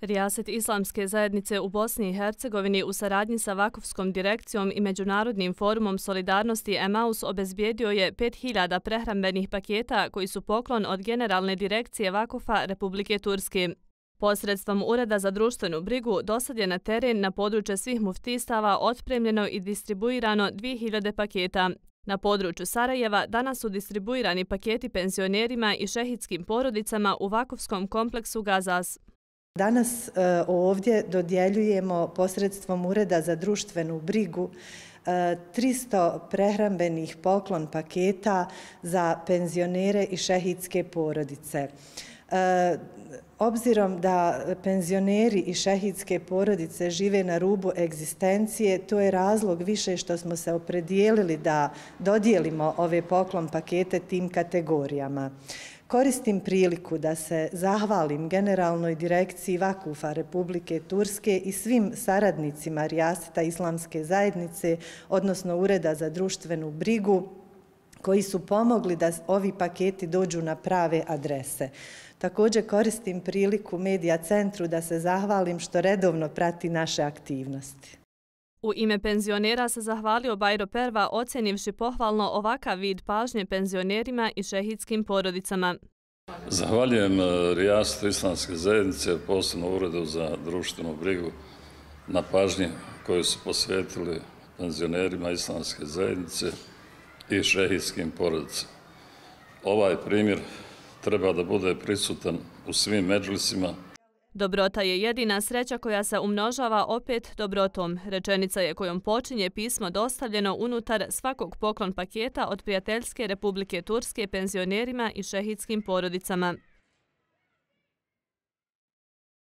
Rijaset Islamske zajednice u Bosni i Hercegovini u saradnji sa Vakufskom direkcijom i Međunarodnim forumom solidarnosti Emaus obezbijedio je 5000 prehrambenih paketa koji su poklon od Generalne direkcije Vakufa Republike Turske. Posredstvom Ureda za društvenu brigu dosad je na teren na područje svih muftistava otpremljeno i distribuirano 2000 paketa. Na području Sarajeva danas su distribuirani paketi penzionerima i šehidskim porodicama u Vakufskom kompleksu Gazas. Danas ovdje dodjeljujemo posredstvom Ureda za društvenu brigu 300 prehrambenih poklon paketa za penzionere i šehidske porodice. Obzirom da penzioneri i šehidske porodice žive na rubu egzistencije, to je razlog više što smo se opredijelili da dodijelimo ove poklon pakete tim kategorijama. Koristim priliku da se zahvalim Generalnoj direkciji Vakufa Republike Turske i svim saradnicima Rijaseta Islamske zajednice, odnosno Ureda za društvenu brigu, koji su pomogli da ovi paketi dođu na prave adrese. Također koristim priliku Medija centru da se zahvalim što redovno prati naše aktivnosti. U ime penzionera se zahvalio Bajro Perva, ocenivši pohvalno ovakav vid pažnje penzionerima i šehidskim porodicama. Zahvaljujem Rijasetu Islamske zajednice, posebno Uredu za društvenu brigu, na pažnji koju su posvetili penzionerima Islamske zajednice i šehidskim porodicama. Ovaj primjer treba da bude prisutan u svim medžlisima. Dobrota je jedina sreća koja se umnožava opet dobrotom. Rečenica je kojom počinje pismo dostavljeno unutar svakog poklon paketa od Prijateljske Republike Turske penzionerima i šehidskim porodicama.